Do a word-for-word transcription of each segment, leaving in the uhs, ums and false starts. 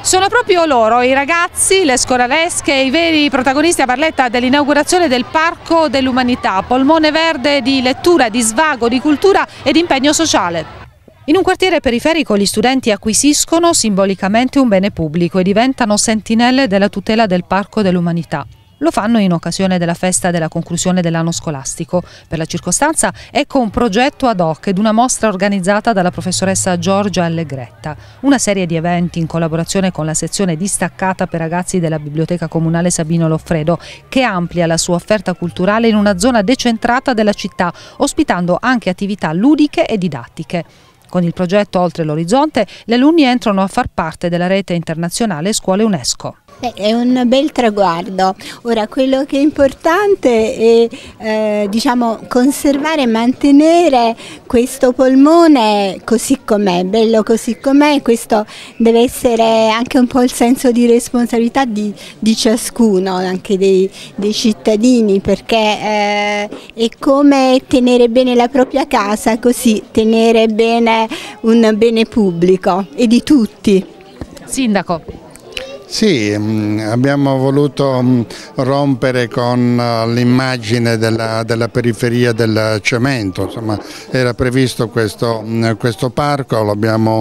Sono proprio loro, i ragazzi, le scolalesche, i veri protagonisti a Barletta dell'inaugurazione del Parco dell'Umanità, polmone verde di lettura, di svago, di cultura e di impegno sociale. In un quartiere periferico gli studenti acquisiscono simbolicamente un bene pubblico e diventano sentinelle della tutela del Parco dell'Umanità. Lo fanno in occasione della festa della conclusione dell'anno scolastico. Per la circostanza ecco un progetto ad hoc ed una mostra organizzata dalla professoressa Giorgia Allegretta. Una serie di eventi in collaborazione con la sezione distaccata per ragazzi della Biblioteca Comunale Sabino Loffredo, che amplia la sua offerta culturale in una zona decentrata della città, ospitando anche attività ludiche e didattiche. Con il progetto Oltre l'Orizzonte, gli alunni entrano a far parte della rete internazionale Scuole UNESCO. È un bel traguardo. Ora, quello che è importante è eh, diciamo, conservare e mantenere questo polmone così com'è, bello così com'è. Questo deve essere anche un po' il senso di responsabilità di, di ciascuno, anche dei, dei cittadini, perché eh, è come tenere bene la propria casa, così tenere bene un bene pubblico e di tutti. Sindaco. Sì, abbiamo voluto rompere con l'immagine della, della periferia del cemento. Insomma, era previsto questo, questo parco, abbiamo,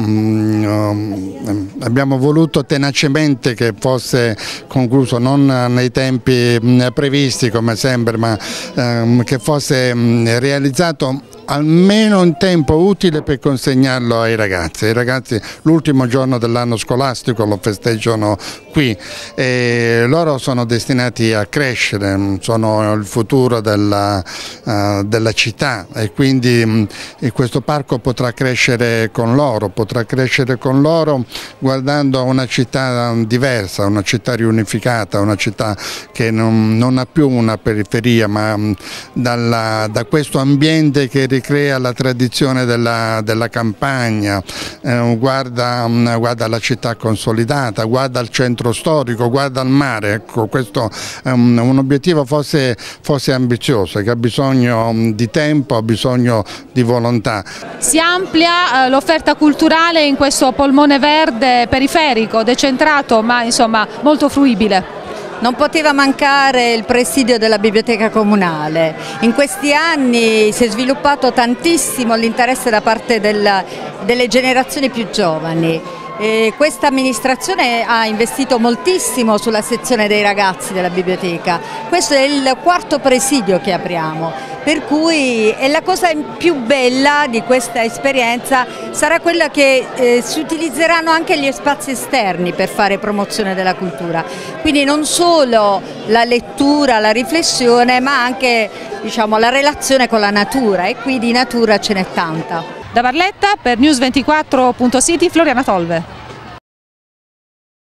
um, abbiamo voluto tenacemente che fosse concluso non nei tempi previsti come sempre, ma um, che fosse realizzato almeno in tempo utile per consegnarlo ai ragazzi. I ragazzi l'ultimo giorno dell'anno scolastico lo festeggiano qui e loro sono destinati a crescere, sono il futuro della, uh, della città e quindi um, questo parco potrà crescere con loro, potrà crescere con loro guardando una città diversa, una città riunificata, una città che non, non ha più una periferia, ma um, dalla, da questo ambiente che crea la tradizione della, della campagna, eh, guarda, guarda la città consolidata, guarda il centro storico, guarda il mare. Ecco, questo è un, un obiettivo forse, forse ambizioso, che ha bisogno di tempo, ha bisogno di volontà. Si amplia eh, l'offerta culturale in questo polmone verde periferico, decentrato, ma insomma molto fruibile. Non poteva mancare il presidio della Biblioteca Comunale. In questi anni si è sviluppato tantissimo l'interesse da parte del, delle generazioni più giovani. E questa amministrazione ha investito moltissimo sulla sezione dei ragazzi della biblioteca. Questo è il quarto presidio che apriamo, per cui è la cosa più bella di questa esperienza sarà quella che eh, si utilizzeranno anche gli spazi esterni per fare promozione della cultura. Quindi non solo la lettura, la riflessione, ma anche diciamo, la relazione con la natura, e qui di natura ce n'è tanta. Da Barletta per News ventiquattro punto City, Floriana Tolve.